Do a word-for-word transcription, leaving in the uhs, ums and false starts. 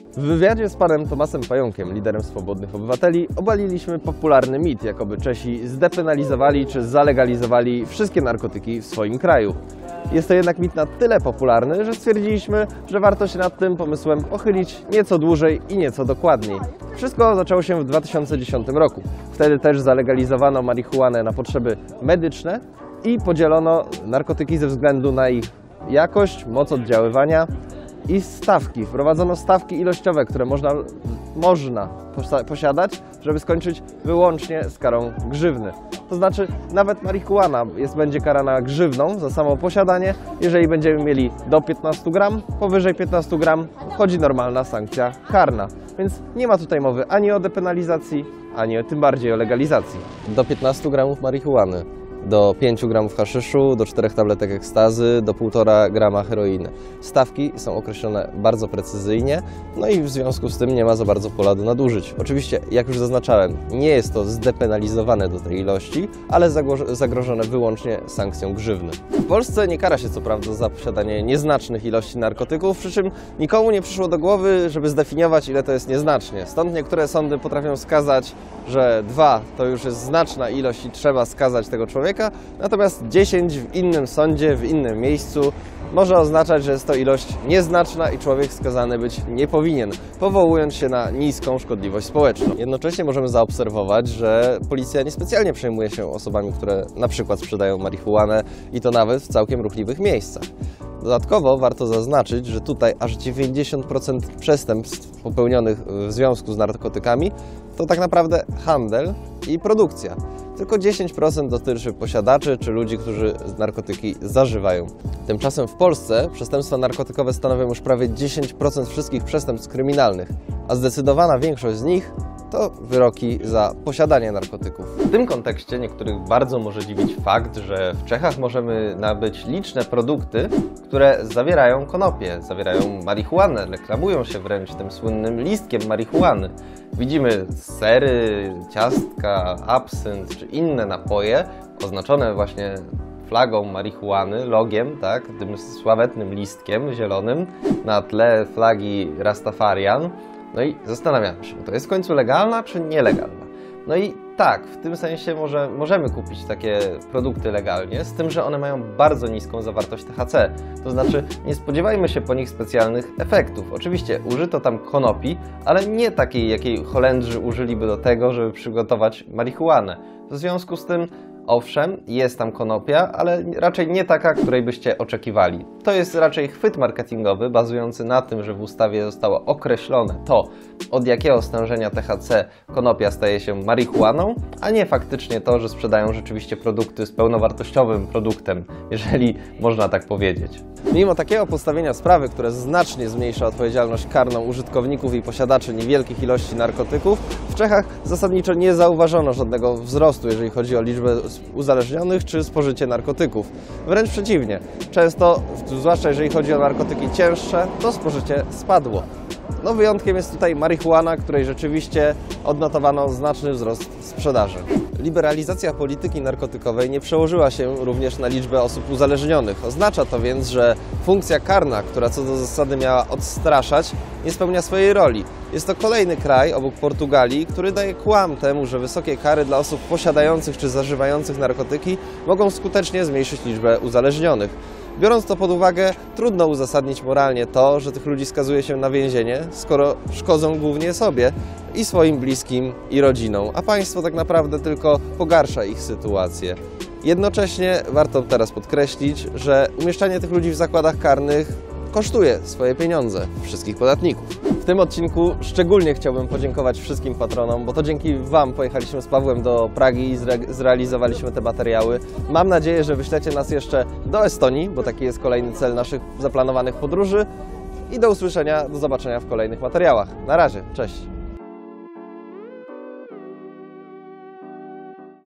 W wywiadzie z panem Tomasem Pająkiem, liderem Swobodnych Obywateli, obaliliśmy popularny mit, jakoby Czesi zdepenalizowali czy zalegalizowali wszystkie narkotyki w swoim kraju. Jest to jednak mit na tyle popularny, że stwierdziliśmy, że warto się nad tym pomysłem pochylić nieco dłużej i nieco dokładniej. Wszystko zaczęło się w dwa tysiące dziesiątym roku. Wtedy też zalegalizowano marihuanę na potrzeby medyczne i podzielono narkotyki ze względu na ich jakość, moc oddziaływania i stawki. Wprowadzono stawki ilościowe, które można, można posiadać, żeby skończyć wyłącznie z karą grzywny. To znaczy nawet marihuana jest, będzie karana grzywną za samo posiadanie. Jeżeli będziemy mieli do piętnastu gram, powyżej piętnastu gram wchodzi normalna sankcja karna. Więc nie ma tutaj mowy ani o depenalizacji, ani tym bardziej o legalizacji. Do piętnastu gramów marihuany, do pięciu gramów haszyszu, do czterech tabletek ekstazy, do półtora grama heroiny. Stawki są określone bardzo precyzyjnie, no i w związku z tym nie ma za bardzo pola do nadużyć. Oczywiście, jak już zaznaczałem, nie jest to zdepenalizowane do tej ilości, ale zagrożone wyłącznie sankcją grzywny. W Polsce nie kara się co prawda za posiadanie nieznacznych ilości narkotyków, przy czym nikomu nie przyszło do głowy, żeby zdefiniować, ile to jest nieznacznie. Stąd niektóre sądy potrafią skazać, że dwa to już jest znaczna ilość i trzeba skazać tego człowieka, natomiast dziesięć w innym sądzie, w innym miejscu może oznaczać, że jest to ilość nieznaczna i człowiek skazany być nie powinien, powołując się na niską szkodliwość społeczną. Jednocześnie możemy zaobserwować, że policja niespecjalnie przejmuje się osobami, które na przykład sprzedają marihuanę i to nawet w całkiem ruchliwych miejscach. Dodatkowo warto zaznaczyć, że tutaj aż dziewięćdziesiąt procent przestępstw popełnionych w związku z narkotykami to tak naprawdę handel i produkcja. Tylko dziesięć procent dotyczy posiadaczy czy ludzi, którzy narkotyki zażywają. Tymczasem w Polsce przestępstwa narkotykowe stanowią już prawie dziesięć procent wszystkich przestępstw kryminalnych, a zdecydowana większość z nich to wyroki za posiadanie narkotyków. W tym kontekście niektórych bardzo może dziwić fakt, że w Czechach możemy nabyć liczne produkty, które zawierają konopie, zawierają marihuanę, reklamują się wręcz tym słynnym listkiem marihuany. Widzimy sery, ciastka, absynt czy inne napoje oznaczone właśnie flagą marihuany, logiem, tak, tym sławetnym listkiem zielonym na tle flagi Rastafarian. No i zastanawiamy się, to jest w końcu legalna czy nielegalna? No i tak, w tym sensie może, możemy kupić takie produkty legalnie, z tym, że one mają bardzo niską zawartość T H C. To znaczy nie spodziewajmy się po nich specjalnych efektów. Oczywiście użyto tam konopi, ale nie takiej, jakiej Holendrzy użyliby do tego, żeby przygotować marihuanę. W związku z tym, owszem, jest tam konopia, ale raczej nie taka, której byście oczekiwali. To jest raczej chwyt marketingowy, bazujący na tym, że w ustawie zostało określone to, od jakiego stężenia T H C konopia staje się marihuaną, a nie faktycznie to, że sprzedają rzeczywiście produkty z pełnowartościowym produktem, jeżeli można tak powiedzieć. Mimo takiego postawienia sprawy, które znacznie zmniejsza odpowiedzialność karną użytkowników i posiadaczy niewielkich ilości narkotyków, w Czechach zasadniczo nie zauważono żadnego wzrostu, jeżeli chodzi o liczbę uzależnionych czy spożycie narkotyków. Wręcz przeciwnie, często, zwłaszcza jeżeli chodzi o narkotyki cięższe, to spożycie spadło. No wyjątkiem jest tutaj marihuana, której rzeczywiście odnotowano znaczny wzrost sprzedaży. Liberalizacja polityki narkotykowej nie przełożyła się również na liczbę osób uzależnionych. Oznacza to więc, że funkcja karna, która co do zasady miała odstraszać, nie spełnia swojej roli. Jest to kolejny kraj obok Portugalii, który daje kłam temu, że wysokie kary dla osób posiadających czy zażywających narkotyki mogą skutecznie zmniejszyć liczbę uzależnionych. Biorąc to pod uwagę, trudno uzasadnić moralnie to, że tych ludzi skazuje się na więzienie, skoro szkodzą głównie sobie i swoim bliskim i rodzinom, a państwo tak naprawdę tylko pogarsza ich sytuację. Jednocześnie warto teraz podkreślić, że umieszczanie tych ludzi w zakładach karnych kosztuje swoje pieniądze wszystkich podatników. W tym odcinku szczególnie chciałbym podziękować wszystkim patronom, bo to dzięki Wam pojechaliśmy z Pawłem do Pragi i zre zrealizowaliśmy te materiały. Mam nadzieję, że wyślecie nas jeszcze do Estonii, bo taki jest kolejny cel naszych zaplanowanych podróży. I do usłyszenia, do zobaczenia w kolejnych materiałach. Na razie, cześć!